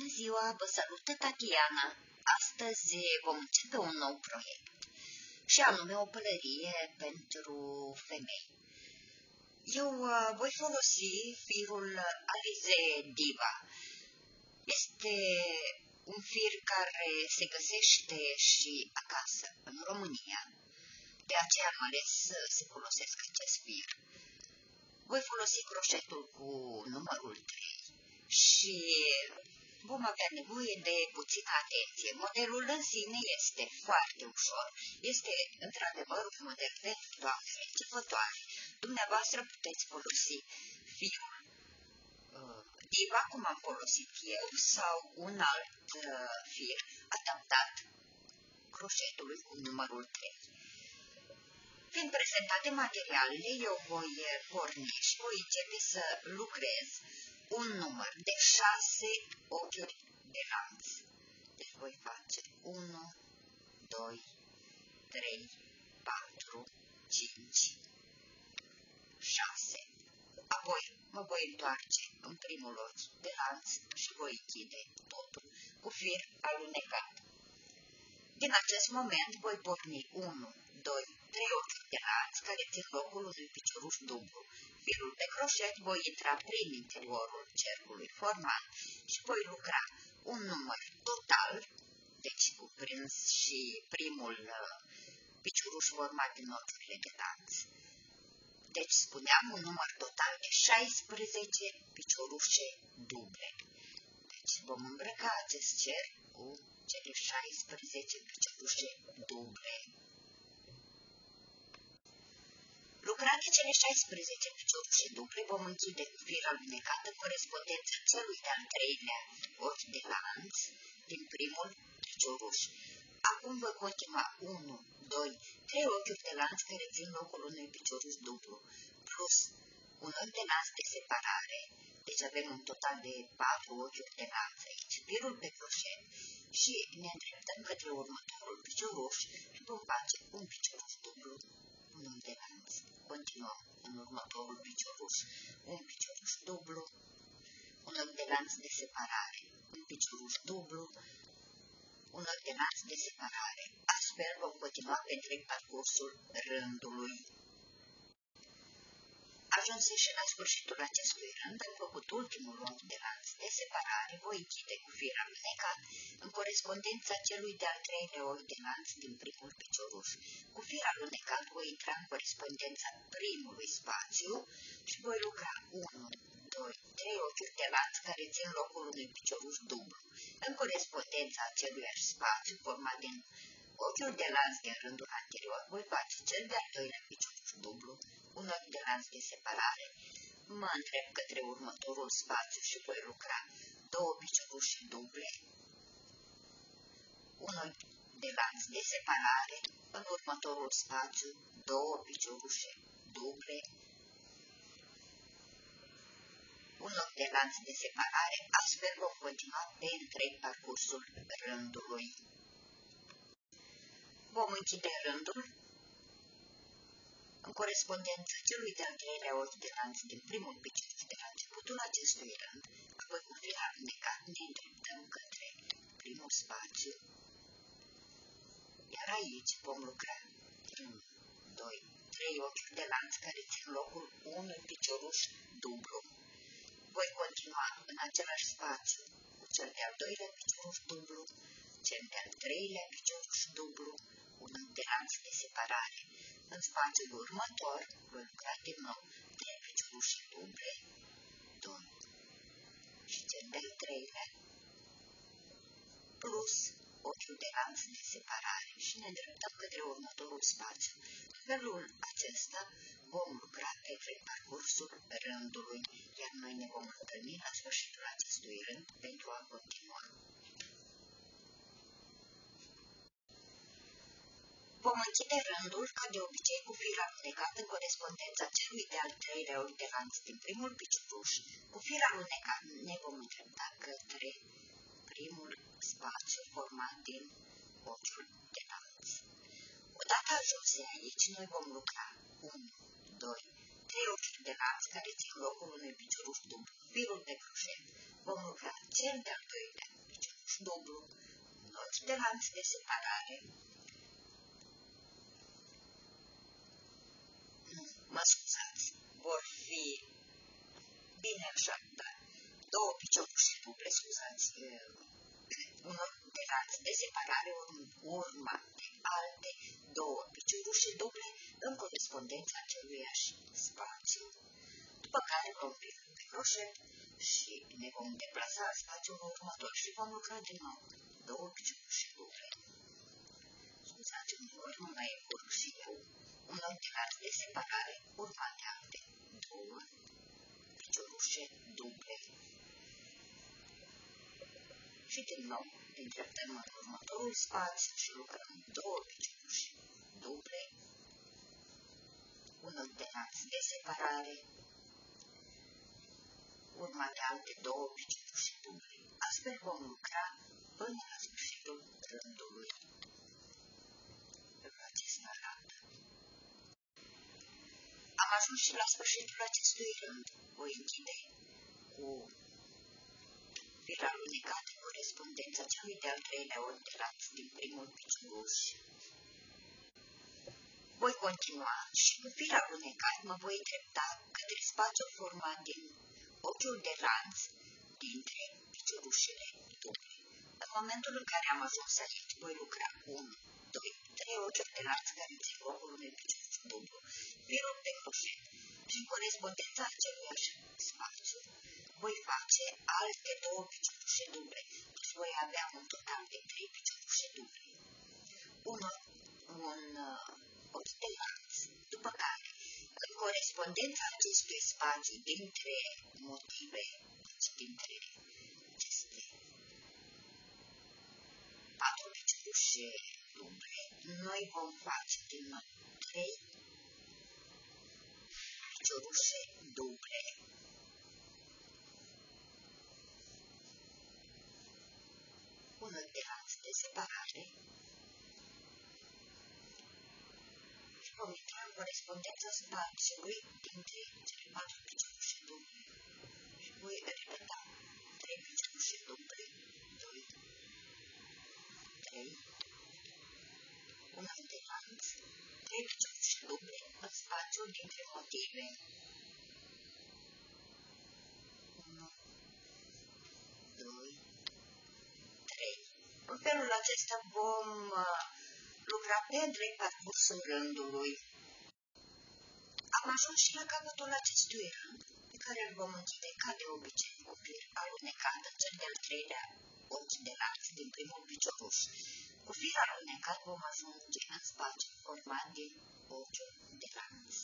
Bună ziua, vă salută Tatiana. Astăzi vom începe un nou proiect, și anume o pălărie pentru femei. Eu voi folosi firul Alize Diva. Este un fir care se găsește și acasă, în România. De aceea am ales să folosesc acest fir. Voi folosi croșetul cu numărul 3 și vom avea nevoie de puțină atenție. Modelul în sine este foarte ușor. Este într-adevăr un model pentru doamne începătoare. Dumneavoastră puteți folosi firul Diva, cum am folosit eu, sau un alt fir adaptat croșetului cu numărul 3. Fiind prezentate materialele, eu voi porni și voi începe să lucrez un număr de 6 ochiuri de lanț. Deci voi face 1, 2, 3, 4, 5, 6. Apoi mă voi întoarce în primul ochi de lanț și voi închide totul cu fir alunecat. Din acest moment voi porni 1, 2, 3 ochi de lanț care țin locul unui picioruș dublu. Firul de croșet voi intra prin interiorul cercului format și voi lucra un număr total, deci cuprins și primul picioruș format din ochiurile de lanț. Deci spuneam un număr total de 16 piciorușe duble. Deci vom îmbrăca acest cerc cu cele 16 piciorușe duble. Lucrate cele 16 piciorușe duble, vom închide cu fir alunecat în corespondență celui de-al treilea ochi de lanț din primul picioruș. Acum voi continua 1, 2, 3 ochiuri de lanț care țin locul unui picioruș dublu, plus un ochi de lanț de separare, deci avem un total de 4 ochiuri de lanț aici, firul pe croșet, și ne îndreptăm către următorul picioruș și vom face un picioruș dublu, un ochi de lanț. Continuăm în următorul picioruș, un picioruș dublu, un ochi de lanț de separare, un picioruș dublu, un ochi de lanț de separare. Astfel vom continua pe întreg parcursul rândului. Ajunse și la sfârșitul acestui rând, am făcut ultimul ochi de lanț de separare, voi închide cu fir alunecat în corespondența celui de-al treilea ochi de lanț din primul picioruș. Cu fir alunecat voi intra în corespondența primului spațiu și voi lucra 1, 2, 3 ochiuri de lanț care țin locul unui picioruș dublu. În corespondența aceluiași spațiu format din ochiul de lanț din rândul anterior, voi face cel de-al doilea picioruș dublu, un ochi de lanț de separare, mă îndrept către următorul spațiu și voi lucra 2 piciorușe duble, un ochi de lanț de separare, în următorul spațiu 2 piciorușe duble, un ochi de lanț de separare. Astfel vom continua pe întreg parcursul rândului. Vom închide rândul în corespondență celui de-al treilea ochi de lanț din primul picioruș de la începutul acestui rând, apoi cu fir alunecat ne îndreptăm către primul spațiu, iar aici vom lucra 1, 2, 3 ochi de lanț care țin locul unui picioruș dublu. Voi continua în același spațiu cu cel de-al doilea picioruș dublu, cel de-al treilea picioruș dublu, un ochi de lanț de separare. În spațiul următor voi lucra din nou 3 piciorușe duble, 2 și cel de-al treilea, plus ochiul de lanț de separare și ne îndreptăm către următorul spațiu. În felul acesta vom lucra pe întreg parcursul rândului, iar noi ne vom întâlni la sfârșitul acestui rând pentru a continua. Vom închide rândul, ca de obicei, cu fir alunecat în corespondența celui de-al treilea ochi de lanț din primul picioruș. Cu fir alunecat ne vom îndrepta către primul spațiu format din ochiul de lanț. Odată ajunse aici, noi vom lucra 1, 2, 3 ochi de lanț care țin locul unui picioruș dublu, firul de croșet. Vom lucra cel de-al doilea piceruș dublu, noți de lanț de separare. Mă scuzați, vor fi bine așa, dar două piciorușe duble, scuzați, unul de lanț de separare urma de alte două piciorușe duble în corespondența aceluiași spațiu. După care vom pe croșet și ne vom deplasa în spațiul următor și vom lucra din nou două piciorușe duble. Scuzați, uneori mă mai încurc și eu. Un nou de lanț de separare urmat de alte două piciorușe duble. Și din nou ne îndreptăm în următorul spațiu și lucrăm două piciorușe duble, unul de lanț de separare, urmat de alte două piciorușe duble. Astfel vom lucra până la sfârșitul rândului. În acest arată. Am ajuns și la sfârșitul acestui rând. Voi închide cu fir alunecat în corespondența celui de-al treilea ori de lanț din primul picioruș. Voi continua și cu fir alunecat mă voi îndrepta către spațiul format din ochiul de lanț dintre piciorușele duble. În momentul în care am ajuns aici, voi lucra 1, 2, 3 ochiuri de lanț care țin locul unui picioruș dublu, firul pe croșet și în corespondența aceluiași spațiu voi face alte două piciorușe duble, deci voi avea un total de 3 piciorușe duble. Un ochi de lanț, după care, în corespondența acestui spațiu dintre motive, deci dintre aceste 4 piciorușe duble, noi vom face din nou 3 piciorușe duble. Unul de lanț de separare și vom intra în corespondența spațiului dintre cele 4 piciorușe duble și voi repeta 3 piciorușe duble, 2, 3, unul de lanț, 3 piciorușe duble în spațiul dintre motive. 1, 2, 3. În felul acesta vom lucra pe întreg parcursul rândului. Am ajuns și la capătul acestui rând, pe care îl vom închide ca de obicei cu fir alunecat în cel de-al treilea ochi de lanț din primul picioruș. Cu fir alunecat vom ajunge în spațiu format din ochiul de lanț.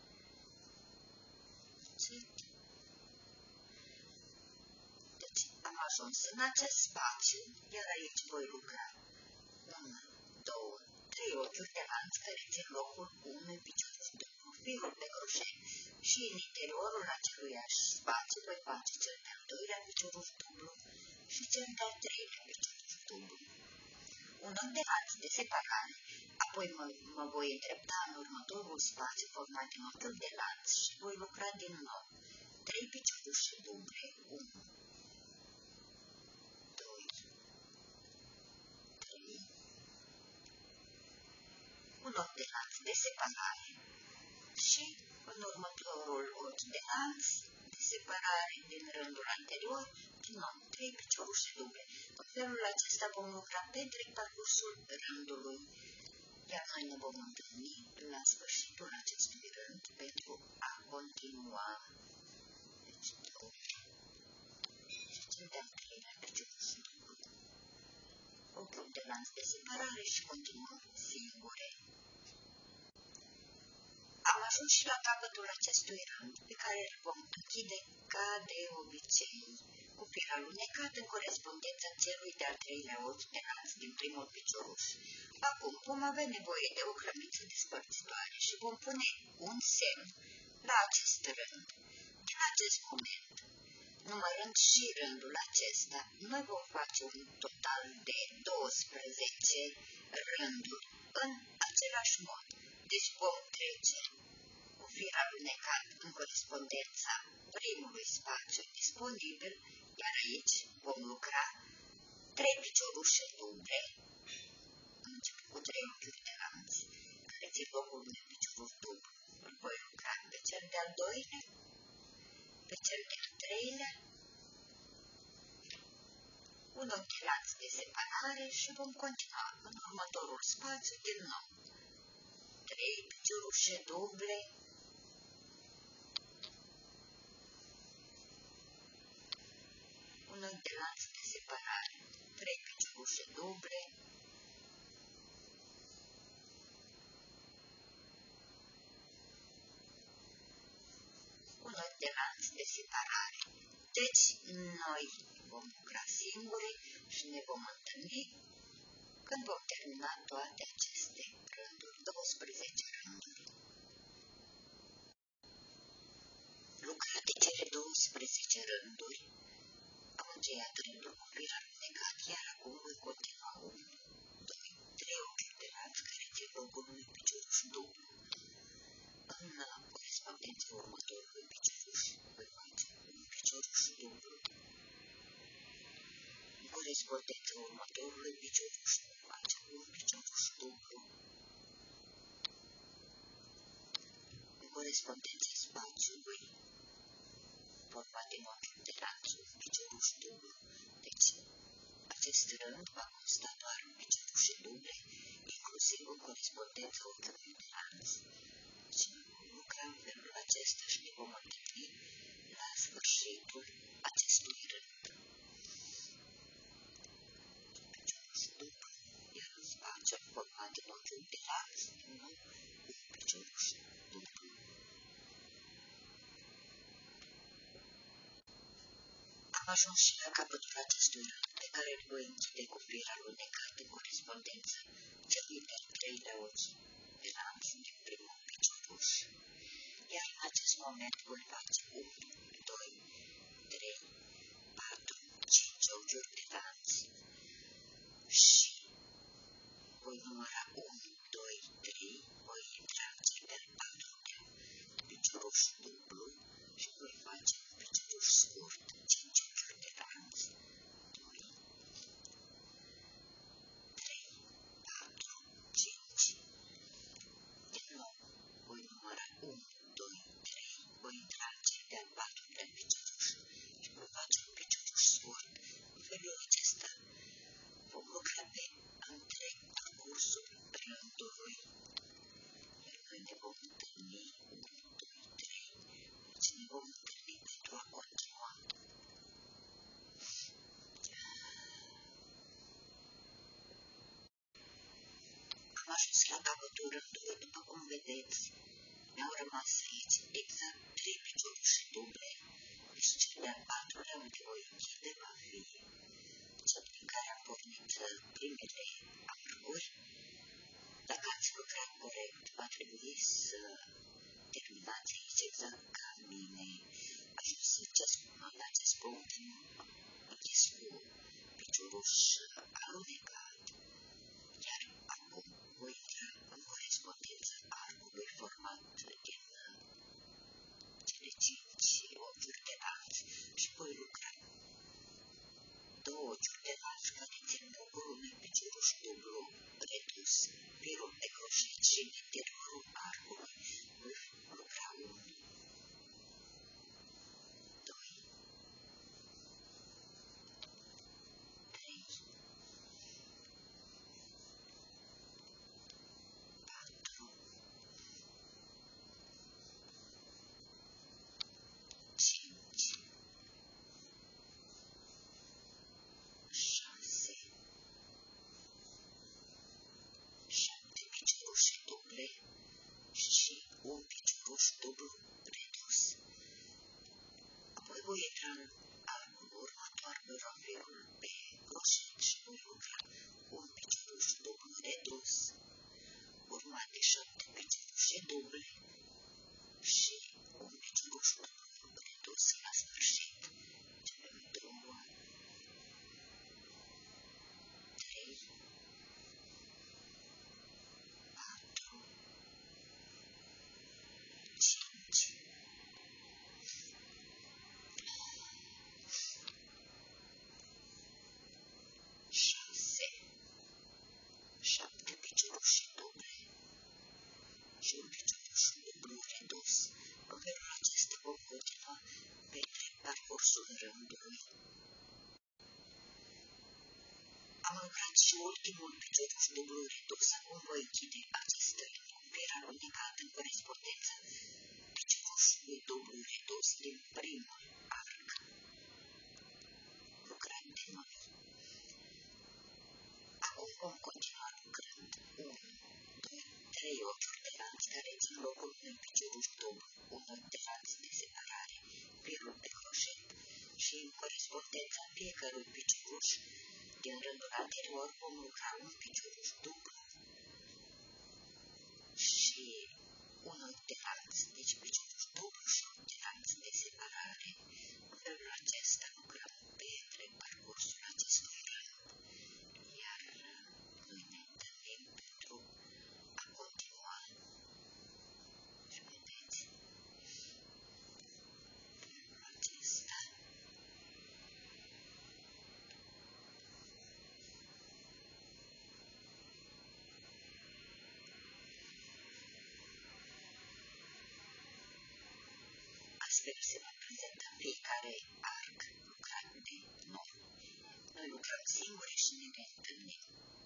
Deci am ajuns în acest spațiu, iar aici voi lucra 1, 2, 3 ochiuri de lanț care țin locul unui picioruș dublu, firul pe croșet și în interiorul aceluiași spațiu voi face cel de-al doilea picioruș dublu și cel de-al treilea picioruș dublu. Un ochi de lanț de separare, apoi mă voi îndrepta în următorul spațiu format din ochiul de lanț și voi lucra din nou 3 piciorușe duble, 1, 2, 3, un ochi de lanț de separare și în următorul ochi de lanț de separare din rândul anterior, din nou 3 piciorușe duble. În felul acesta vom lucra pe întreg parcursul rândului, iar noi ne vom întâlni la sfârșitul acestui rând pentru a continua. Deci 2 și cel de-al treilea picioruș dublu. Ochiul de lanț de separare și continuăm singure. Am ajuns și la capătul acestui rând, pe care îl vom închide ca de obicei, cu fir alunecat în corespondența celui de-al treilea ochi de lanț din primul picioruș. Acum vom avea nevoie de o hrămiță despărțitoare și vom pune un semn la acest rând. Din acest moment, numărând și rândul acesta, noi vom face un total de 12 rânduri în același mod. Deci vom trece cu fir alunecat în corespondența primului spațiu disponibil, iar aici vom lucra 3 piciorușe duble, încep cu 3 ochiuri de lanț, care țin locul unui picioruș dublu. Îl voi lucra pe cel de-al doilea, pe cel de-al treilea, un ochi de lanț de separare și vom continua în următorul spațiu din nou. 3 piciorușe duble, un ochi de lanț de separare, 3 piciorușe duble, un ochi de lanț de separare. Deci, noi vom lucra singuri și ne vom întâlni când vom termina toate aceste rânduri, 12 rânduri. Lucrate cele 12 rânduri, am încheiat rândul cu fir alunecat, iar acum voi continua 1, 2, 3 ochiuri de lanț care țin locul unui picioruș dublu. În corespondența următorului picioruș voi face un picioruș dublu. În corespondența următorului picioruș voi face un picioruș dublu. În corespondența spațiului format din ochiuri de lanț un picioruș dublu. Deci, acest rând va consta doar în piciorușe duble, inclusiv în corespondența ochiului de lanț. Și vom lucra în felul acesta și ne vom întâlni la sfârșitul acestui rând. Picioruș dublu, iar în spațiul format din ochiuri de lanț, din nou, un picioruș dublu. Am ajuns și la capătul acestui rând, pe care îl voi închide cu fir alunecat în corespondență celui de-al treilea ochi de lanț din primul picioruș. Iar în acest moment voi face 1, 2, 3, 4, 5 ochiuri de lanț și voi număra 1, 2, 3, voi intra în cel de-al patrulea picioruș dublu și voi face un picioruș scurt, 5 ochiuri de lanț, 2, 3, 4, 5. Din nou, voi număra 1, 2, 3, voi intra în cel de-al patrulea picioruș și voi face un picioruș scurt. În felul acesta vom lucra pe întreg parcursul rândului. Iar noi ne vom întâlni 1, 2, 3, deci ne vom întâlni pentru a continua. Am ajuns la capătul rândului, după cum vedeți, mi-au rămas aici exact 3 piciorușe duble, deci cel de-al patrulea unde voi închide va fi cel din care am pornit primele arcuri. Dacă ați lucrat corect, va trebui să terminați aici exact ca mine. Ajungeți la acest punct închis cu picioruș alunecat, iar acum voi intra în corespondența arcului format din cele 5 ochiuri de lanț și voi lucra 2 ochiuri de lanț care țin locul unui picioruș dublu redus, firul de croșet și în interiorul arcului voi lucra 1, 2, 3, 4, 5, 6, 7 piciorușe duble și un picioruș dublu rândului. Am lucrat și ultimul piciorul dublu redus. Acum voi închide acest fir alunecat în corespondență piciorul dublu redus din primul arc lucrat de noi. Acum vom continua lucrând 1, 2, 3 ochiuri de lanț care țin locul unui piciorul dublu, unul de lanț de separare, firul de croșet și în corespondența fiecărui piciorul din rândul anterior vom lucra un piciorul dublu și unul de lanț, deci piciorul dublu și unul de lanț de separare. În felul acesta lucrăm pe întreg parcursul acestui rând, iar noi ne întâlnim pentru a continua. Și vedeți, felul acesta. Astfel se va prezenta fiecare arc lucrat de noi. Noi lucrăm singuri și ne reîntâlnim.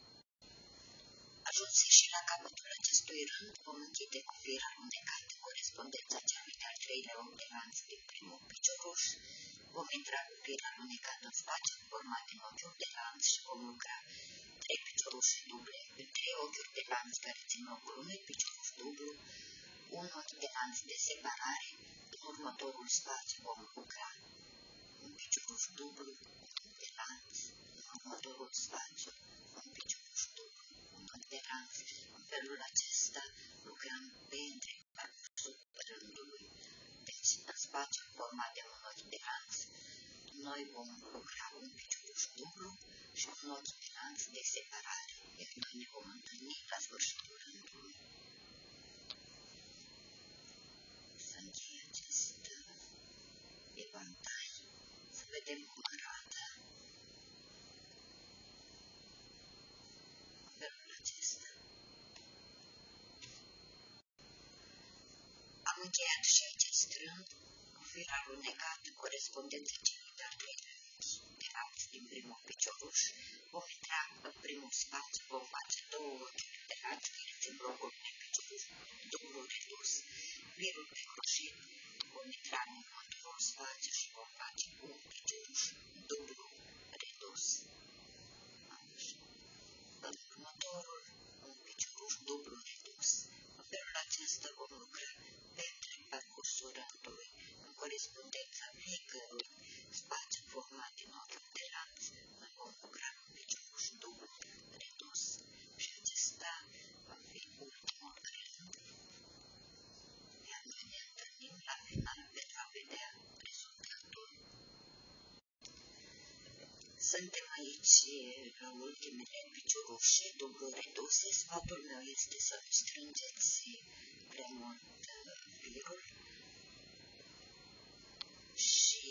Ajunse și la capătul acestui rând, vom închide cu fir alunecat în corespondența celui de-al treilea ochi de lanț din primul picioruș. Vom intra cu fir alunecat în spațiu format din ochiuri de lanț și vom lucra 3 picioruși duble în 3 ochiuri de lanț care țin locul unui picioruș dublu, un ochi de lanț de separare. În următorul spațiu vom lucra un picioruș dublu, un de lanț, în următorul spațiu un picioruș dublu, un ochi de lanț. În felul acesta lucrăm pe întreg parcursul rândului. Deci, în spațiul format de un ochi de lanț, noi vom lucra un picioruș dublu și un ochi de lanț de separare, iar noi ne vom întâlni la sfârșitul rândului. Să încheie acest evantai, să vedem cum arată în felul acesta. Am încheiat și acest rând cu fir alunecat în corespondența celui de-al treilea de lanț din primul picioruș. Vom intra în primul spațiu, vom face 2 ochiuri de lanț care țin locul unui picioruș dublu redus, firul de croșet. Vom intra în următorul spațiu și vom face un picioruș dublu redus. În următorul, un picioruș dublu redus. În felul acesta vom lucra pe întreg parcursul rândului, în corespondența fiecărui spațiu format din ochiuri de lanț. Noi vom lucra un picioruș dublu redus și acesta va fi ultimul rând. Iar noi ne întâlnim la final pentru a vedea rezultatul. Suntem aici la ultimele piciorușe dublu reduse. Sfatul meu este să nu strângeți prea mult firul și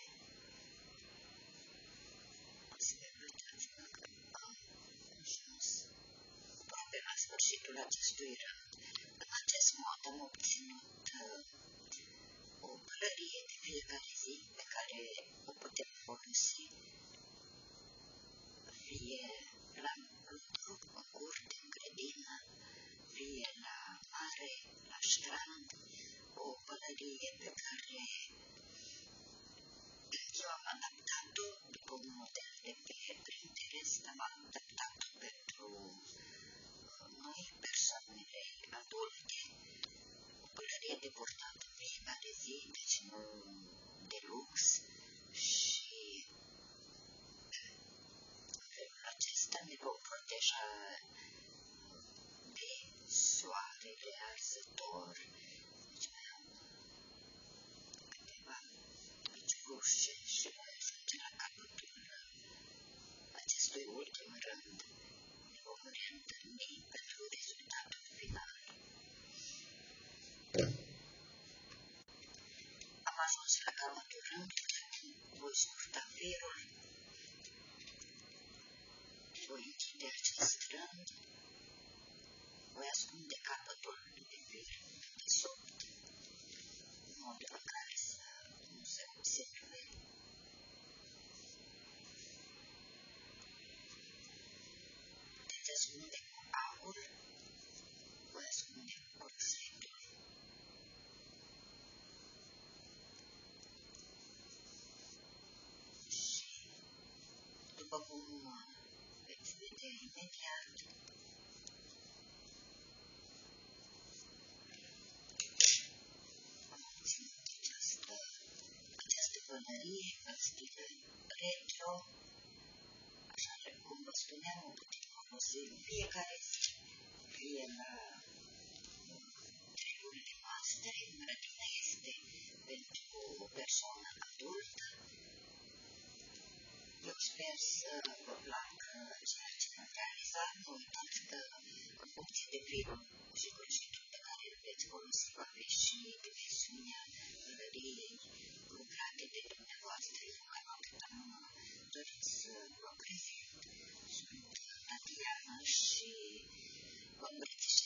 astfel vedeți că am ajuns aproape la sfârșitul acestui rând. În acest mod am obținut o pălărie de fiecare zi pe care o putem folosi fie la lucru, în curte, în grădină, fie la mare, la strand, o pălărie pe care eu am adaptat-o după un model de pe Pinterest, am adaptat-o pentru noi, persoanele adulte, o pălărie de purtat în fiecare zi, deci nu de lux și acesta ne va proteja de soarele arzător. Deci mai am câteva piciorușe și voi ajunge la capătul acestui ultim rând. Ne vom reîntâlni pentru rezultatul final. Am ajuns la capătul rândului, voi scurta firul. Voi închide acest rând, voi ascunde capătul de fir de sub, în mod în care să nu se observe ascunde cu aur, o ascunde cu corsetul. Și, după cum veți vedea imediat, am obținut această pălărie în stil retro, așa cum vă spuneam, o putem folosi în fiecare zi, fie la treburile noastre. Grădina este pentru o persoană adultă. Eu sper să vă placă ceea ce am realizat. Nu uitați că în funcție de primul și croșetul pe care îl veți folosi va fi și dimensiunea pălăriei lucrate de dumneavoastră. Eu mai mult am dorit să vă prezint. Sunt Tatiana și vă îmbrățișez